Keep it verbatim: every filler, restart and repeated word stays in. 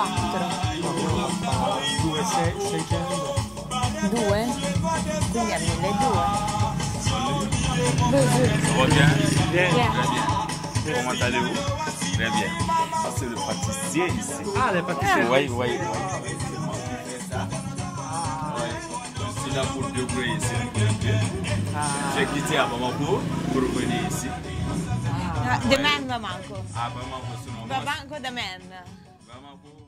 quattro. due, sei, seicento. due? Quindi a milleduecento. Ça va bien? Bien. Bien. Très bien. Comment allez-vous? Très bien. Ça, c'est le pâtissier ici. Ah, les pâtissiers. Oui, oui, oui. Je suis là pour découvrir ici. J'ai quitté à Bamako pour revenir ici. Ah, The Man Bamako. À Bamako, sinon. Bamako The Man. Bamako.